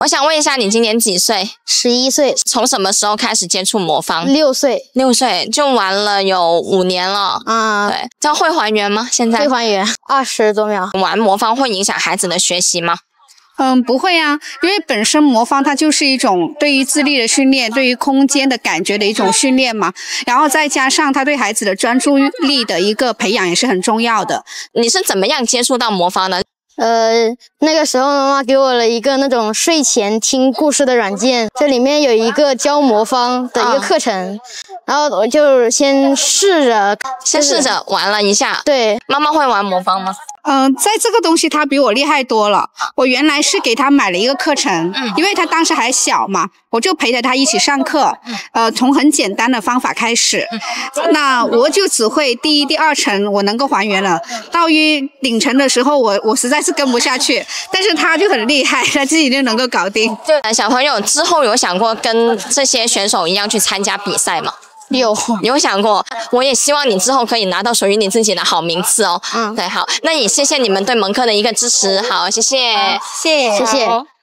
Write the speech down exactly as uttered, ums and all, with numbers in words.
我想问一下，你今年几岁？ 十一岁。 从什么时候开始接触魔方？ 六岁。 六岁就玩了有五年了。 啊、嗯， 对，这样会还原吗？现在会还原，二十多秒。 玩魔方会影响孩子的学习吗？ 嗯，不会啊，因为本身魔方它就是一种对于智力的训练，对于空间的感觉的一种训练嘛，然后再加上它对孩子的专注力的一个培养也是很重要的。 你是怎么样接触到魔方的？ 呃，那个时候妈妈给我了一个那种睡前听故事的软件，这里面有一个教魔方的一个课程，啊、然后我就先试着， 先试着玩了一下。 对， 妈妈会玩魔方吗？ 嗯、呃，在这个东西他比我厉害多了。我原来是给他买了一个课程，嗯，因为他当时还小嘛，我就陪着他一起上课，嗯，呃，从很简单的方法开始，嗯，那我就只会第一、第二层我能够还原了，到于顶层的时候我我实在是跟不下去，但是他就很厉害，他自己就能够搞定。 就小朋友之后有想过跟这些选手一样去参加比赛吗？ 有有想过，我也希望你之后可以拿到属于你自己的好名次哦。嗯，对，好，那也谢谢你们对蒙课的一个支持，好，谢谢， 谢谢，谢谢。